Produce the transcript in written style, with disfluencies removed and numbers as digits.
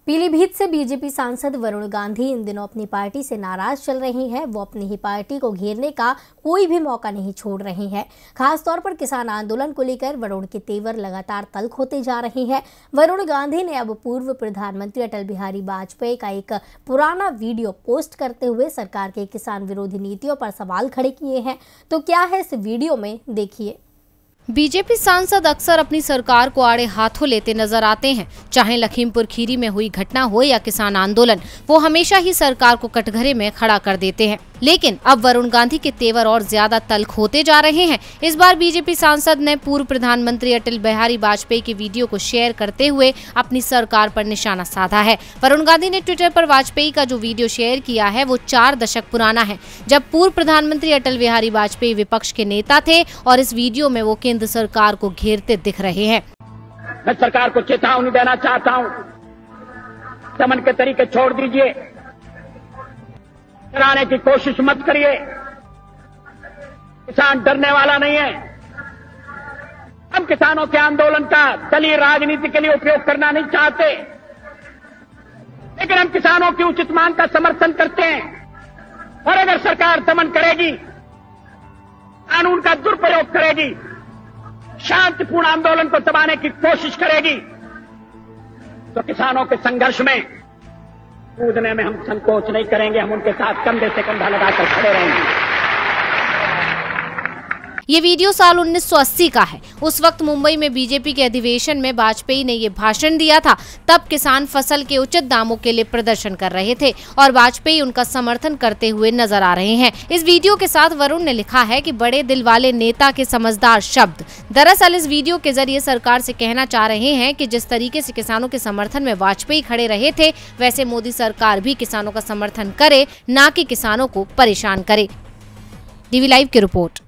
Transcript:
पीलीभीत से बीजेपी सांसद वरुण गांधी इन दिनों अपनी पार्टी से नाराज चल रही हैं। वो अपनी ही पार्टी को घेरने का कोई भी मौका नहीं छोड़ रही हैं। खासतौर पर किसान आंदोलन को लेकर वरुण के तेवर लगातार तल्ख होते जा रहे हैं। वरुण गांधी ने अब पूर्व प्रधानमंत्री अटल बिहारी वाजपेयी का एक पुराना वीडियो पोस्ट करते हुए सरकार के किसान विरोधी नीतियों पर सवाल खड़े किए हैं। तो क्या है इस वीडियो में, देखिए। बीजेपी सांसद अक्सर अपनी सरकार को आड़े हाथों लेते नजर आते हैं। चाहे लखीमपुर खीरी में हुई घटना हो या किसान आंदोलन, वो हमेशा ही सरकार को कटघरे में खड़ा कर देते हैं। लेकिन अब वरुण गांधी के तेवर और ज्यादा तल्ख होते जा रहे हैं। इस बार बीजेपी सांसद ने पूर्व प्रधानमंत्री अटल बिहारी वाजपेयी के वीडियो को शेयर करते हुए अपनी सरकार पर निशाना साधा है। वरुण गांधी ने ट्विटर पर वाजपेयी का जो वीडियो शेयर किया है वो 4 दशक पुराना है, जब पूर्व प्रधानमंत्री अटल बिहारी वाजपेयी विपक्ष के नेता थे और इस वीडियो में वो केंद्र सरकार को घेरते दिख रहे हैं। मैं सरकार को चेतावनी देना चाहता हूं, दमन के तरीके छोड़ दीजिए, डराने की कोशिश मत करिए। किसान डरने वाला नहीं है। हम किसानों के आंदोलन का दलीय राजनीति के लिए उपयोग करना नहीं चाहते, लेकिन हम किसानों की उचित मांग का समर्थन करते हैं। और अगर सरकार दमन करेगी, कानून का दुरुपयोग करेगी, शांतिपूर्ण आंदोलन को दबाने की कोशिश करेगी, तो किसानों के संघर्ष में कूदने में हम संकोच नहीं करेंगे। हम उनके साथ कंधे से कंधा लगाकर खड़े रहेंगे। ये वीडियो साल 1980 का है। उस वक्त मुंबई में बीजेपी के अधिवेशन में वाजपेयी ने ये भाषण दिया था। तब किसान फसल के उचित दामों के लिए प्रदर्शन कर रहे थे और वाजपेयी उनका समर्थन करते हुए नजर आ रहे हैं। इस वीडियो के साथ वरुण ने लिखा है कि बड़े दिल वाले नेता के समझदार शब्द। दरअसल इस वीडियो के जरिए सरकार से कहना चाह रहे हैं कि जिस तरीके से किसानों के समर्थन में वाजपेयी खड़े रहे थे, वैसे मोदी सरकार भी किसानों का समर्थन करे, न कि किसानों को परेशान करे। DV लाइव की रिपोर्ट।